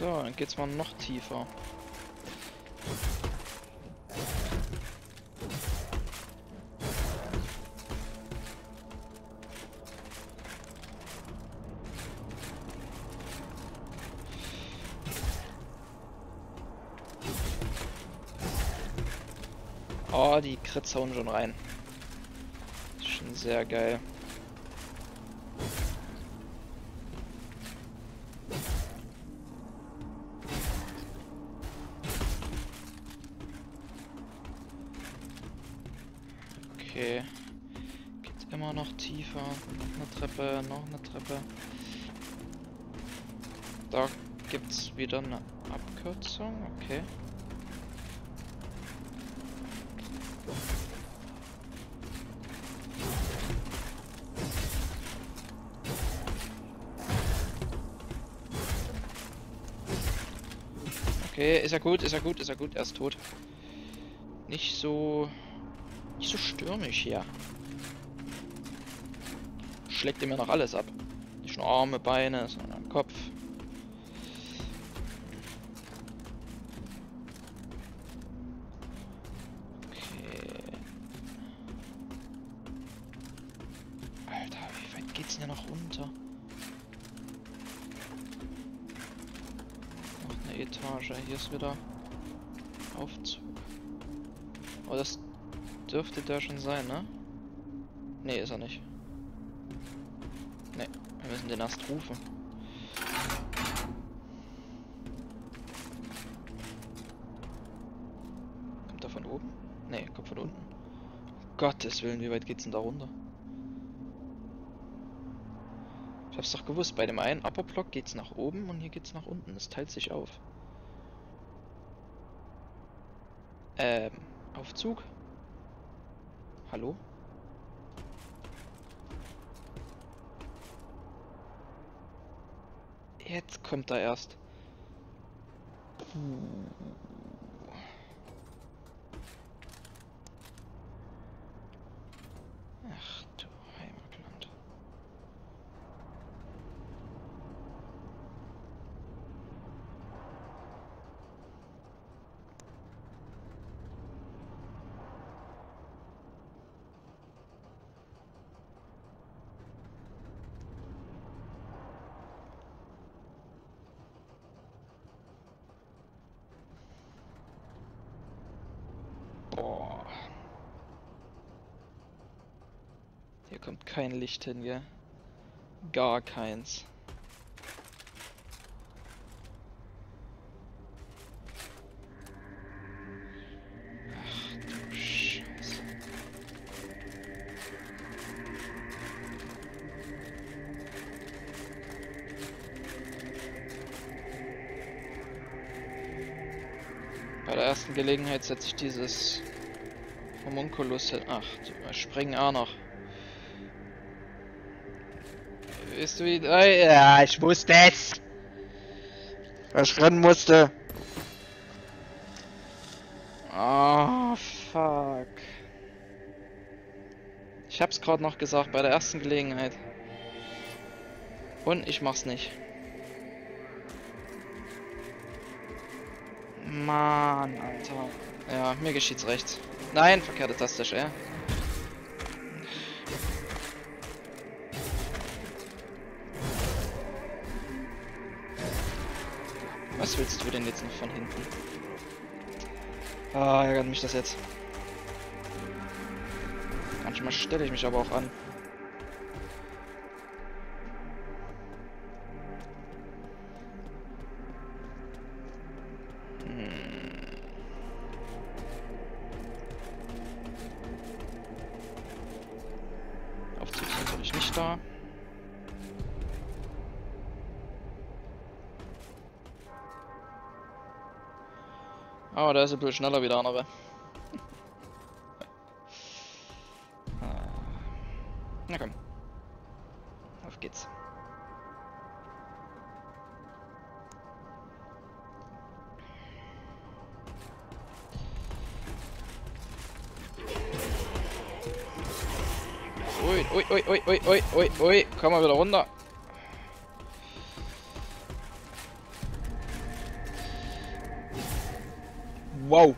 So, dann geht's mal noch tiefer. Oh, die Crits hauen schon rein. Ist schon sehr geil. Okay. Geht immer noch tiefer. Noch eine Treppe, noch eine Treppe. Da gibt's wieder eine Abkürzung. Okay. Okay, ist er gut, ist er gut, ist er gut, er ist tot. Nicht so stürmisch hier. Schlägt ihm ja noch alles ab. Nicht nur Arme, Beine, sondern Kopf. Okay. Alter, wie weit geht's denn hier noch runter? Noch eine Etage. Hier ist wieder Aufzug. Oh, das dürfte der schon sein, ne? Ne, ist er nicht. Ne, wir müssen den erst rufen. Kommt er von oben? Ne, kommt von unten. Um Gottes Willen, wie weit geht's denn da runter? Ich hab's doch gewusst, bei dem einen Upper Block geht's nach oben und hier geht's nach unten. Das teilt sich auf. Aufzug? Hallo? Jetzt kommt er erst. Ach du Heimatland. Boah. Hier kommt kein Licht hin, gell? Gar keins. Ach du Scheiße. Bei der ersten Gelegenheit setze ich dieses Homunculus hin. Ach, wir springen auch noch. Bist du wieder? Ja, ich wusste es! Weil ich rennen musste. Oh, fuck. Ich hab's gerade noch gesagt, bei der ersten Gelegenheit. Und ich mach's nicht. Mann, Alter. Ja, mir geschieht's recht. Nein, verkehrte Taste, ja. Was willst du denn jetzt noch von hinten? Ah, ärgert mich das jetzt. Manchmal stelle ich mich aber auch an. Aufzug ist natürlich nicht da. Aber da ist ein bisschen schneller wie der andere. Na komm. Auf geht's. Ui, ui, ui, ui, ui, ui, ui, ui. Komm mal wieder runter. Wow.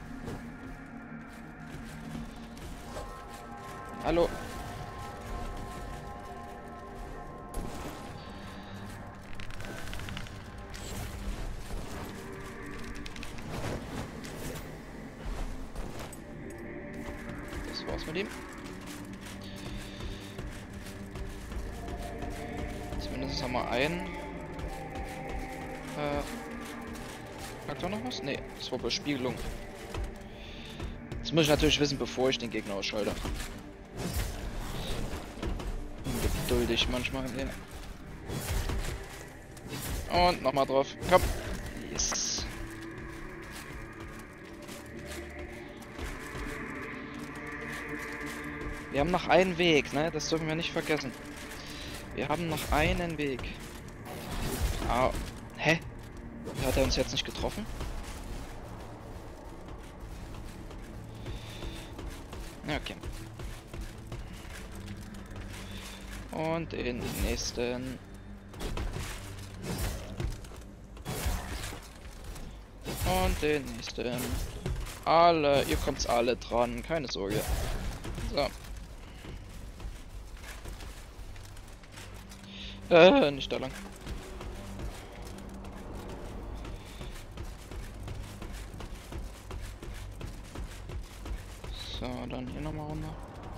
Hallo. Das war's mit ihm. Zumindest haben wir einen. Hat da noch was? Ne, das war Bespiegelung. Das muss ich natürlich wissen, bevor ich den Gegner ausschalte. Ungeduldig manchmal, ja. Und nochmal drauf. Komm. Yes. Wir haben noch einen Weg, ne? Das dürfen wir nicht vergessen. Wir haben noch einen Weg. Ah. Hä? Hat er uns jetzt nicht getroffen? Okay. Und den nächsten. Und den nächsten. Alle, ihr kommt's alle dran, keine Sorge. So. Nicht da lang. So, dann hier nochmal runter.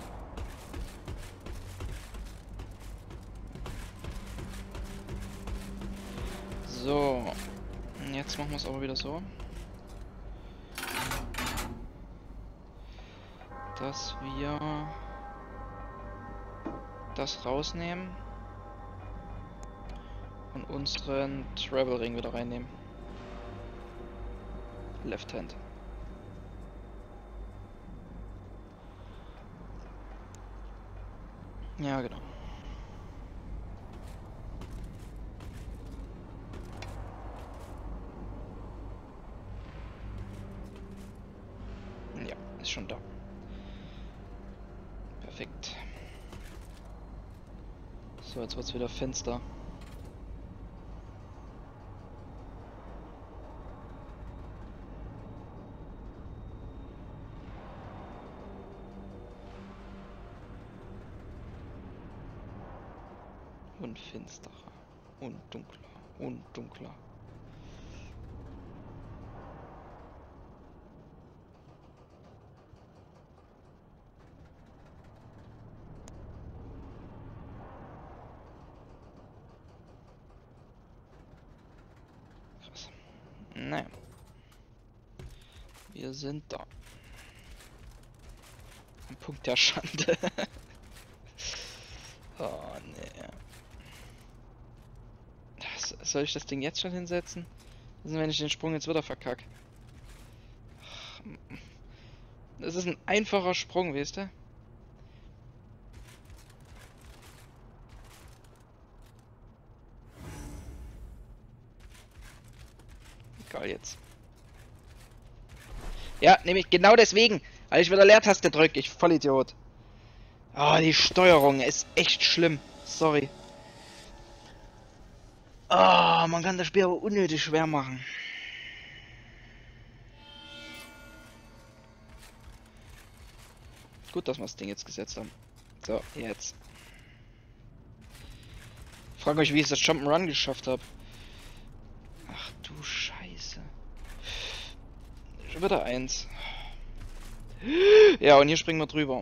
So. Jetzt machen wir es aber wieder so. Dass wir das rausnehmen. Und unseren Travel Ring wieder reinnehmen. Left Hand. Ja, genau. Ja, ist schon da. Perfekt. So, jetzt wird's wieder finster. Und finsterer. Und dunkler. Und dunkler. Was? Naja. Wir sind da. Am Punkt der Schande. Oh, nee. Soll ich das Ding jetzt schon hinsetzen? Was ist, wenn ich den Sprung jetzt wieder verkacke? Das ist ein einfacher Sprung, weißt du? Egal jetzt. Ja, nämlich genau deswegen, weil ich wieder Leertaste drücke, ich Vollidiot. Ah, die Steuerung ist echt schlimm. Sorry. Ah, man kann das Spiel aber unnötig schwer machen. Gut, dass wir das Ding jetzt gesetzt haben. So, jetzt. Frag euch, wie ich das Jump'n'Run geschafft habe. Ach du Scheiße. Schon wieder eins. Ja, und hier springen wir drüber.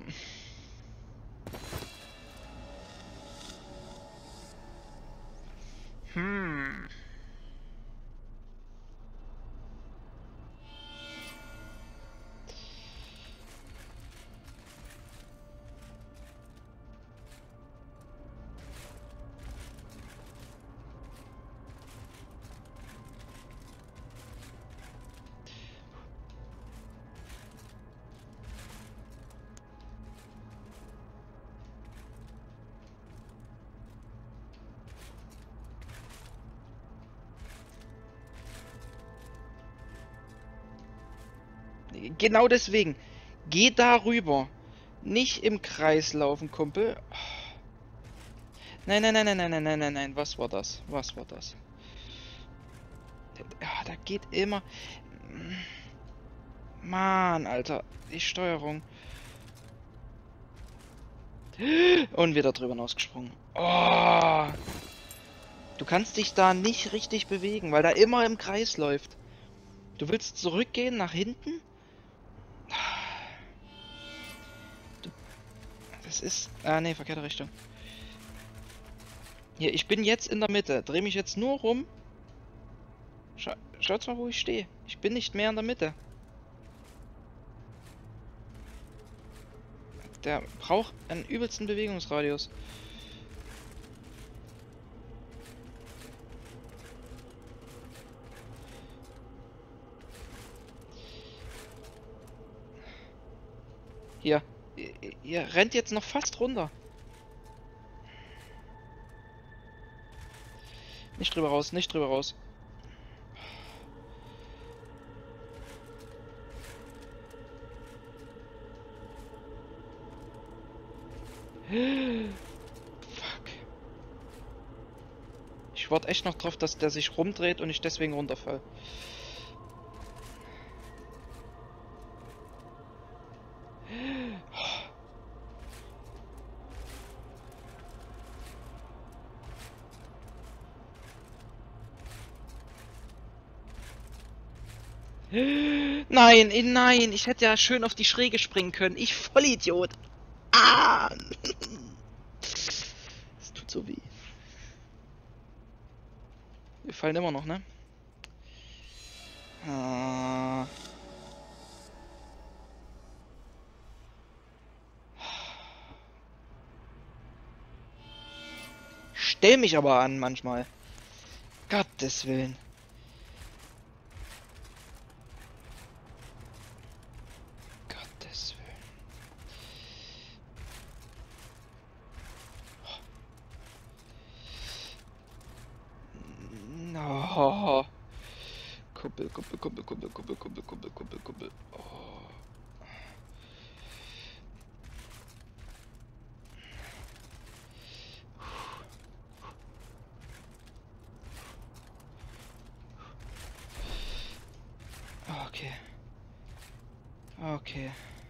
Genau deswegen. Geh da rüber. Nicht im Kreis laufen, Kumpel. Nein, nein, nein, nein, nein, nein, nein, nein, nein. Was war das? Was war das? Ja, da geht immer... Mann, Alter. Die Steuerung. Und wieder drüber hinausgesprungen. Oh. Du kannst dich da nicht richtig bewegen, weil da immer im Kreis läuft. Du willst zurückgehen nach hinten? Das ist... Ah, nee, verkehrte Richtung. Hier, ich bin jetzt in der Mitte. Dreh mich jetzt nur rum. Schaut mal, wo ich stehe. Ich bin nicht mehr in der Mitte. Der braucht einen übelsten Bewegungsradius. Hier. Ihr rennt jetzt noch fast runter. Nicht drüber raus, nicht drüber raus. Fuck. Ich warte echt noch drauf, dass der sich rumdreht und ich deswegen runterfall. Nein, nein, ich hätte ja schön auf die Schräge springen können. Ich Vollidiot. Ah! Das tut so weh. Wir fallen immer noch, ne? Ah. Stell mich aber an manchmal. Gottes Willen. Gottes Willen. No. Kuppel, Kuppel, Kuppel, Kuppel, Kuppel, Kuppel, Kuppel, Kuppel, Kuppel. Oh. Okay. Okay.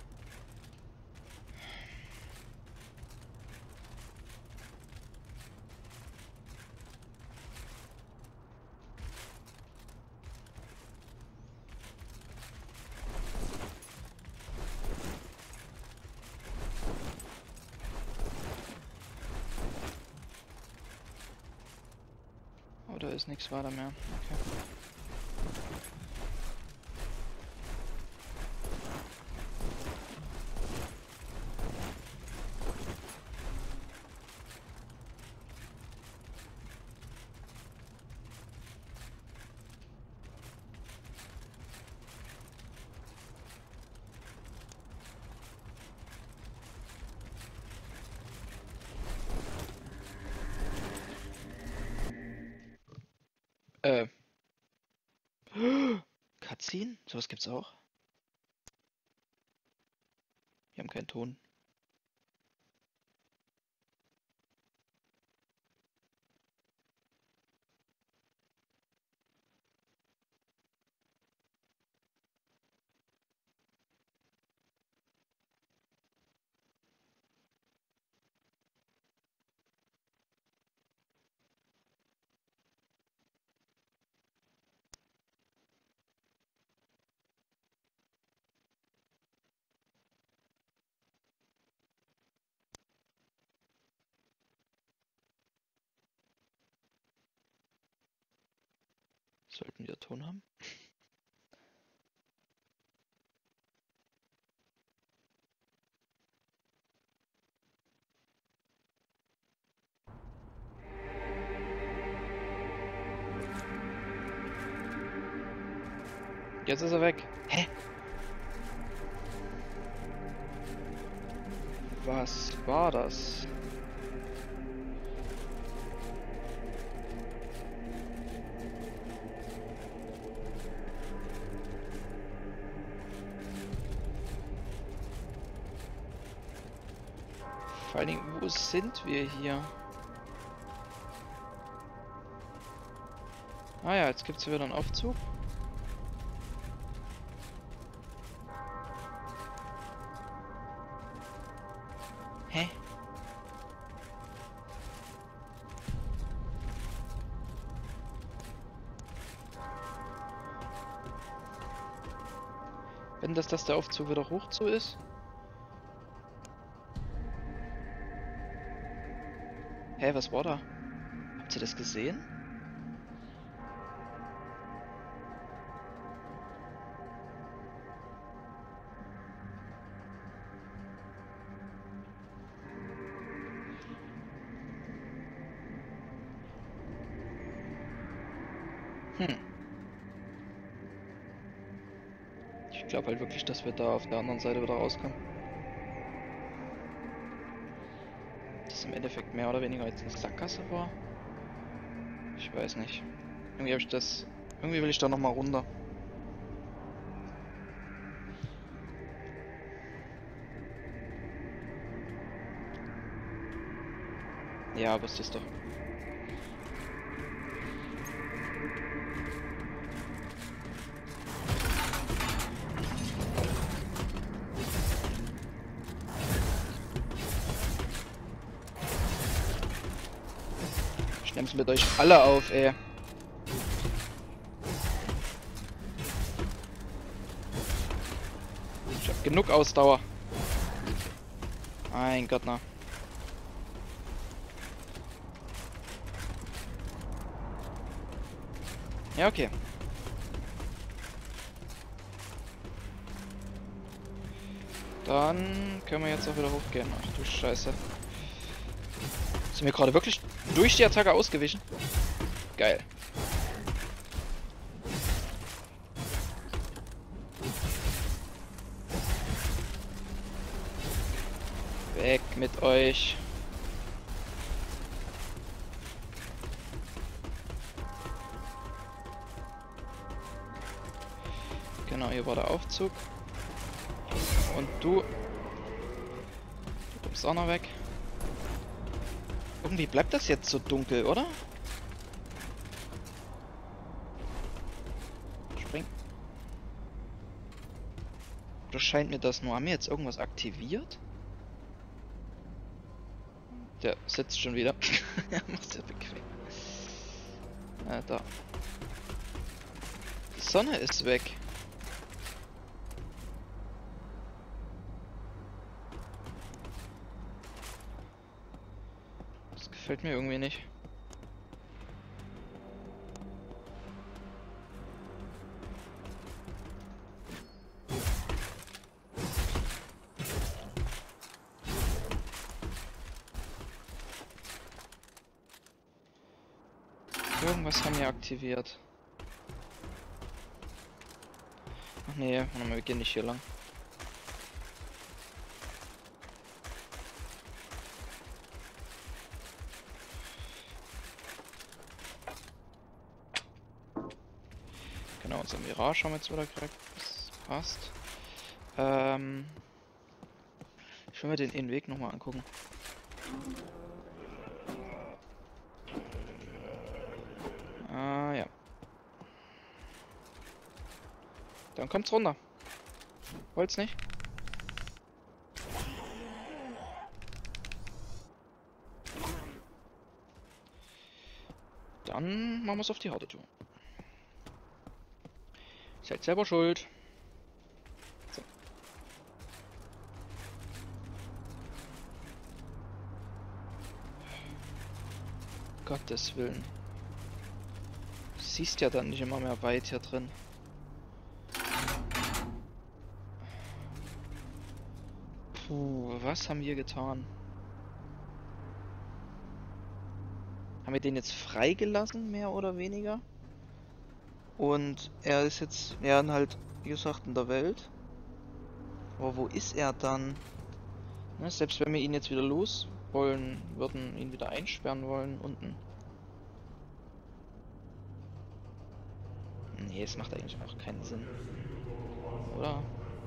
Oh, da ist nichts weiter mehr. Okay. Cutscene? Sowas gibt's auch? Wir haben keinen Ton. Sollten wir Ton haben? Jetzt ist er weg. Hä? Was war das? Vor allen Dingen, wo sind wir hier? Ah ja, jetzt gibt es wieder einen Aufzug. Wenn dass der Aufzug wieder hoch zu ist. Hä, was war da? Habt ihr das gesehen? Hm. Ich glaube halt wirklich, dass wir da auf der anderen Seite wieder rauskommen. Das im Endeffekt mehr oder weniger jetzt eine Sackgasse war. Ich weiß nicht. Irgendwie habe ich das. Irgendwie will ich da nochmal runter. Ja, wusste ich's doch. Ich nehm's mit euch alle auf, ey. Ich hab genug Ausdauer. Mein Gott, na. Ja, okay. Dann können wir jetzt auch wieder hochgehen. Ach du Scheiße. Sind wir gerade wirklich durch die Attacke ausgewichen? Geil. Weg mit euch. Genau, hier war der Aufzug. Und du kommst auch noch weg. Irgendwie bleibt das jetzt so dunkel, oder? Spring. Oder scheint mir das nur? Haben wir jetzt irgendwas aktiviert? Der sitzt schon wieder. Er macht ja bequem. Da. Die Sonne ist weg. Das gefällt mir irgendwie nicht. Irgendwas haben wir aktiviert. Ach nee, warte mal, wir gehen nicht hier lang. Genau, unser Mirage haben wir jetzt wieder gekriegt. Das passt. Ich will mir den Innenweg nochmal angucken. Ah ja. Dann kommt's runter. Wollt's nicht? Dann machen wir es auf die harte Tour. Seid selber schuld. So. Gottes Willen. Du siehst ja dann nicht immer mehr weit hier drin. Puh, was haben wir getan? Haben wir den jetzt freigelassen, mehr oder weniger? Und er ist jetzt, ja, halt, wie gesagt, in der Welt. Aber wo ist er dann? Ne, selbst wenn wir ihn jetzt wieder los wollen, würden ihn wieder einsperren wollen, unten. Nee, es macht eigentlich auch keinen Sinn. Oder?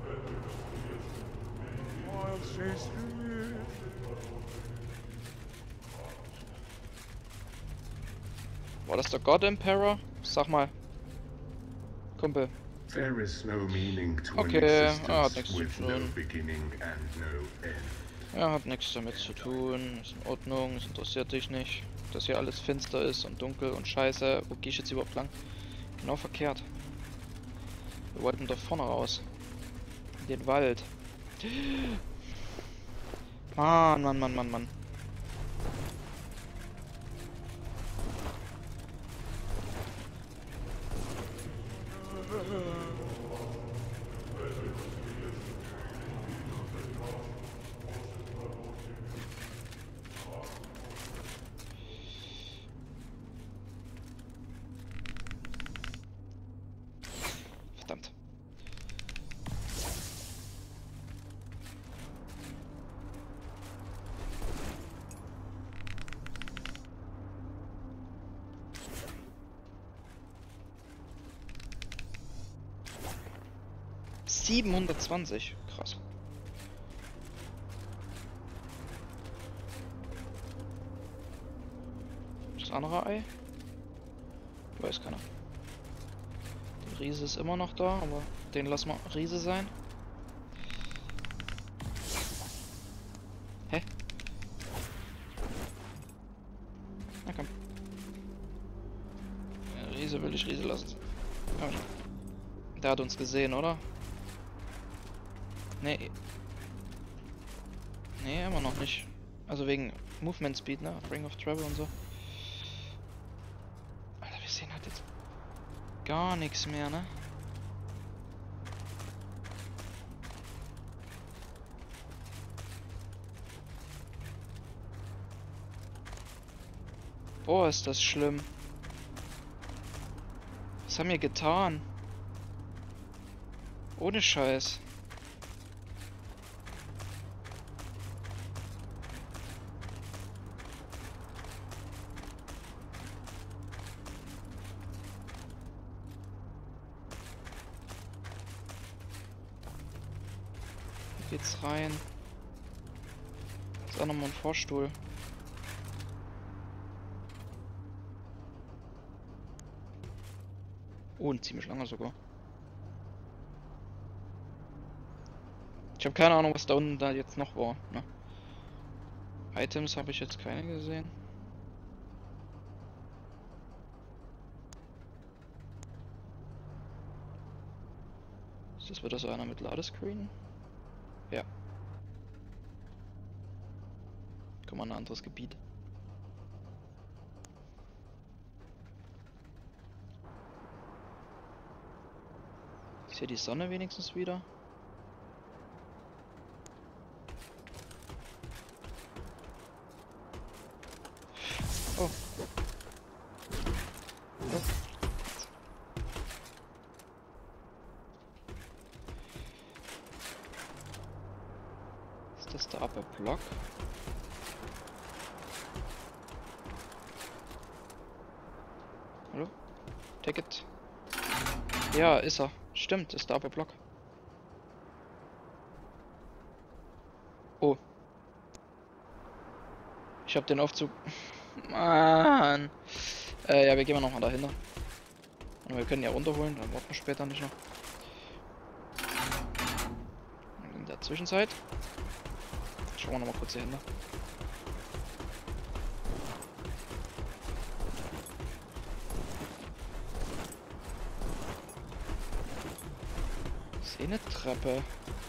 War das der God Emperor? Sag mal. Kumpel. There is no meaning to an Okay, hat nichts existence zu with no tun. beginning and no end. Ja, hat nichts damit zu tun. Ist in Ordnung, es interessiert dich nicht. Dass hier alles finster ist und dunkel und scheiße. Wo gehe ich jetzt überhaupt lang? Genau verkehrt. Wir wollten da vorne raus. Den Wald. Mann, Mann, Mann, Mann, Mann. Verdammt. ...720. Krass. Das andere Ei? Weiß keiner. Der Riese ist immer noch da, aber den lassen wir Riese sein. Hä? Na komm. Ja, Riese will ich Riese lassen. Komm schon. Der hat uns gesehen, oder? Nee. Nee, immer noch nicht. Also wegen Movement Speed, ne? Ring of Travel und so. Alter, wir sehen halt jetzt gar nichts mehr, ne? Boah, ist das schlimm. Was haben wir getan? Ohne Scheiß. Hier geht's rein. Ist auch nochmal ein Vorstuhl. Oh, ein ziemlich langer sogar. Ich habe keine Ahnung, was da unten da jetzt noch war. Ne? Items habe ich jetzt keine gesehen. Ist das wieder so einer mit Ladescreen? Ja. Guck mal, ein anderes Gebiet. Ist hier die Sonne wenigstens wieder? Oh. Oh. Ist das der Upper Block? Hallo? Ticket. Ja, ist er. Stimmt, ist der Upper Block. Oh. Ich hab den Aufzug. Mann. Ja, wir gehen mal nochmal dahinter. Und wir können ja runterholen, dann warten wir später nicht noch. Und in der Zwischenzeit schauen wir nochmal kurz hier hinter. Ich sehe eine Treppe.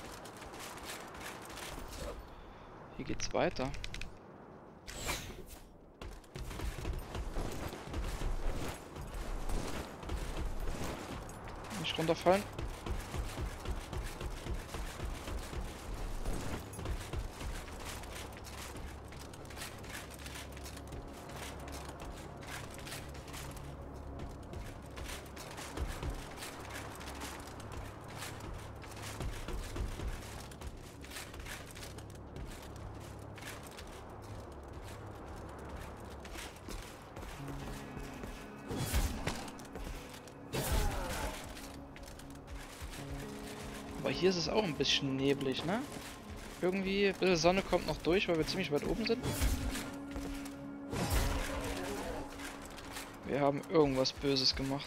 Hier geht's weiter. Nicht runterfallen. Aber hier ist es auch ein bisschen neblig, ne? Irgendwie, ein bisschen Sonne kommt noch durch, weil wir ziemlich weit oben sind. Wir haben irgendwas Böses gemacht.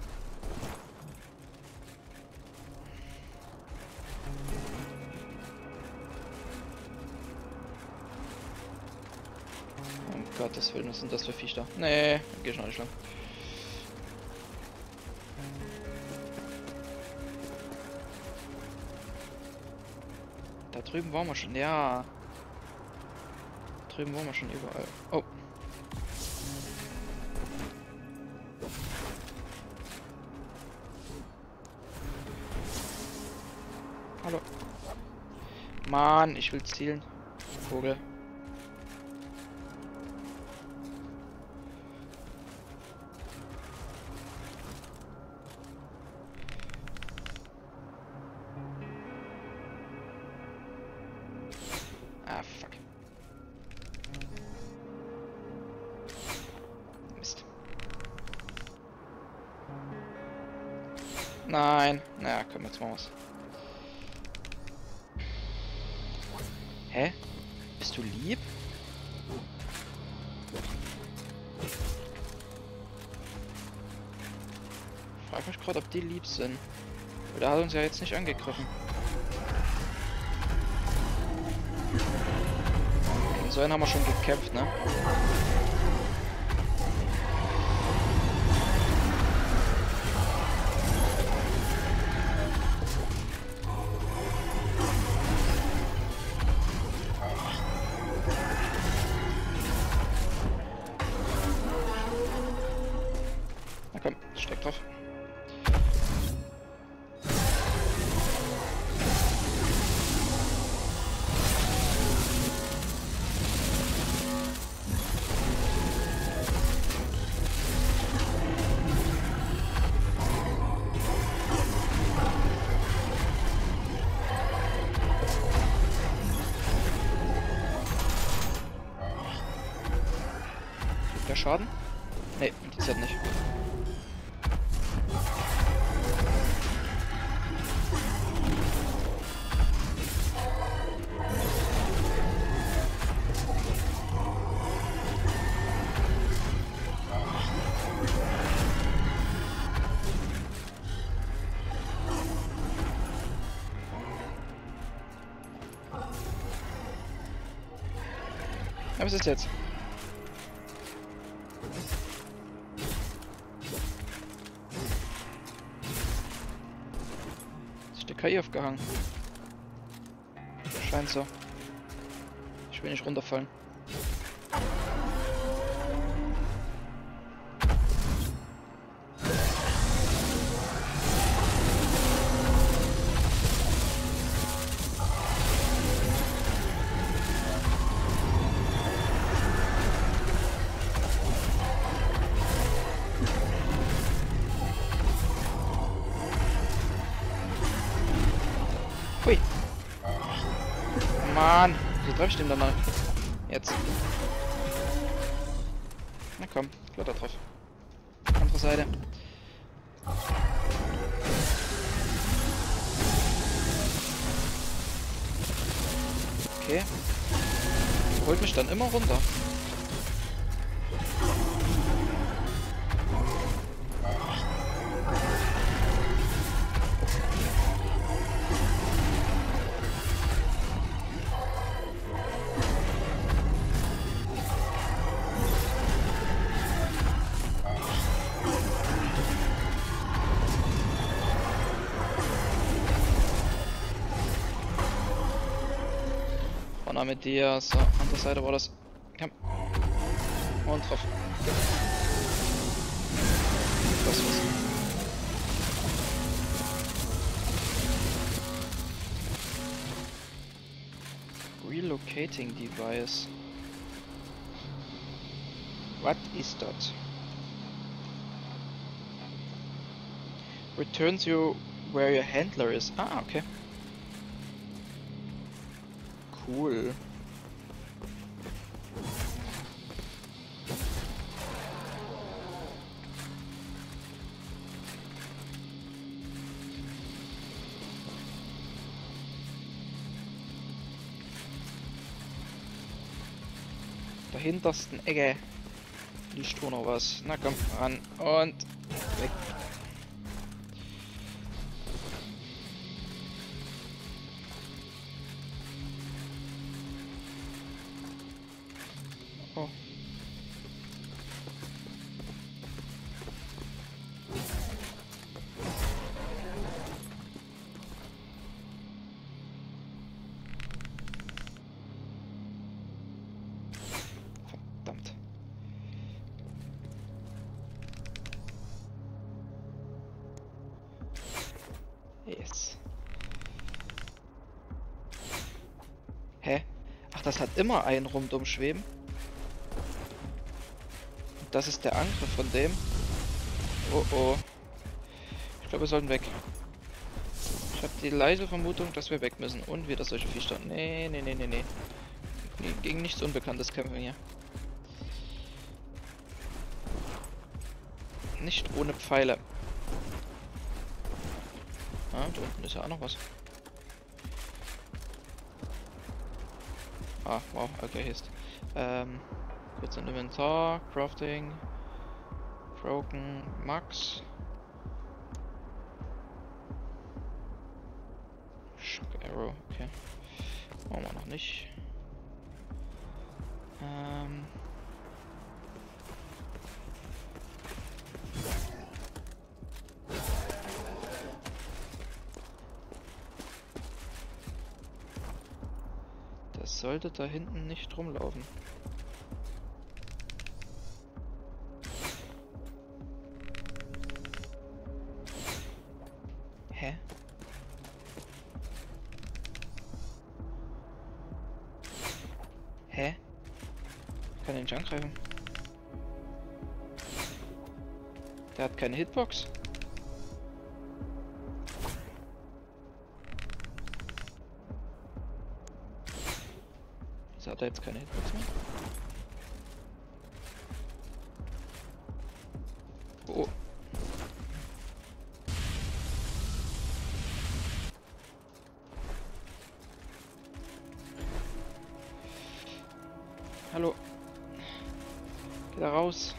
Um Gottes Willen, was sind das für Viecher? Nee, geh ich noch nicht lang. drüben waren wir schon. Ja. Drüben waren wir schon überall. Oh. Hallo. Mann, ich will zielen. Vogel. Ah, fuck. Mist. Nein. Naja, komm, jetzt machen wir's. Hä? Bist du lieb? Ich frag mich gerade, ob die lieb sind. Weil der hat uns ja jetzt nicht angegriffen. Gegen so einen haben wir schon gekämpft, ne? Na komm, steck drauf. Der Schaden? Ne, interessiert nicht. Ja, was ist jetzt? Ist der KI aufgehangen? Scheint so. Ich will nicht runterfallen. Hui. Mann, wieso treffe ich den dann mal? Jetzt. Na komm, Kletter drauf. Andere Seite. Okay. Holt mich dann immer runter. Mit dir, so, andere Seite war das. Komm. Und drauf. Das war's. Relocating device. What is that? Returns you where your handler is. Ah, okay. Cool. Der hintersten Ecke liegt wo noch was. Na komm, ran und weg. Oh. das hat immer einen rundum schweben. Das ist der Angriff von dem. Oh oh. Ich glaube, wir sollten weg. Ich habe die leise Vermutung, dass wir weg müssen. Und wieder solche Viecher. Nee, nee, nee, nee, nee. Gegen nichts Unbekanntes kämpfen hier. Nicht ohne Pfeile. Ah, da unten ist ja auch noch was. Ah, wow, okay, hier ist. Kurz ein Inventar, Crafting, Broken, Max. Shock Arrow, okay. Machen wir noch nicht. Das sollte da hinten nicht rumlaufen. Hä? Hä? Ich kann den nicht angreifen. Der hat keine Hitbox. Wieso hat er jetzt keine Hitbox mehr? Oh. Hallo. Geh da raus.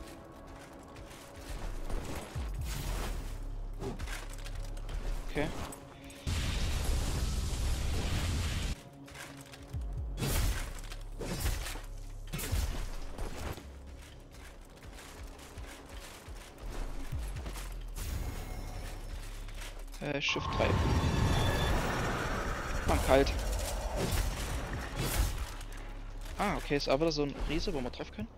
Okay. Shift 3. Mann, kalt. Ah, okay, ist aber so ein Riese, wo wir drauf können.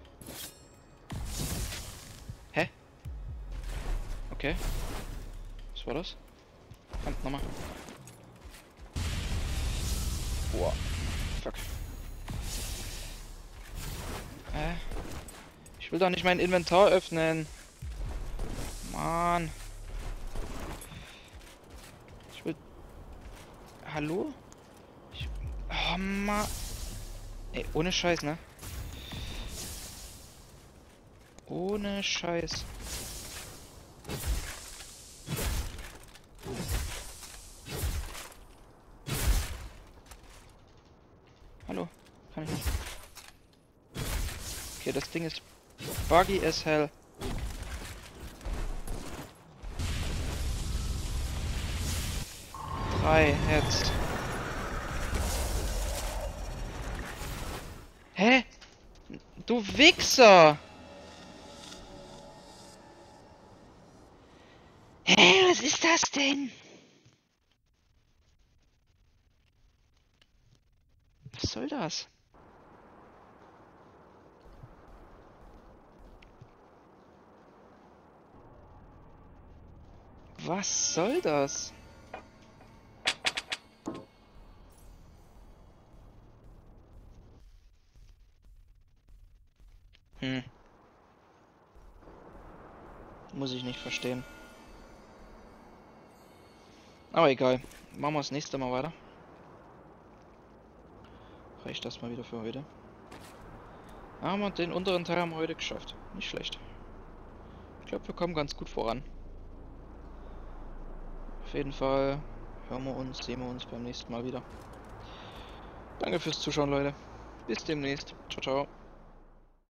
Hä? Okay. Was war das? Kommt nochmal. Boah. Fuck. Ich will doch nicht mein Inventar öffnen. Mann. Ich will... Hallo? Oh Mann. Ey, ohne Scheiß, ne? Ohne Scheiß. Hallo? Kann ich nicht. Okay, das Ding ist buggy as hell. Drei, jetzt. Hä? Du Wichser! Hä, was ist das denn? Was soll das? Was soll das? Muss ich nicht verstehen. Aber egal. Machen wir das nächste Mal weiter. Reicht das mal wieder für heute. Aber den unteren Teil haben wir heute geschafft. Nicht schlecht. Ich glaube, wir kommen ganz gut voran. Auf jeden Fall hören wir uns, sehen wir uns beim nächsten Mal wieder. Danke fürs Zuschauen, Leute. Bis demnächst. Ciao, ciao.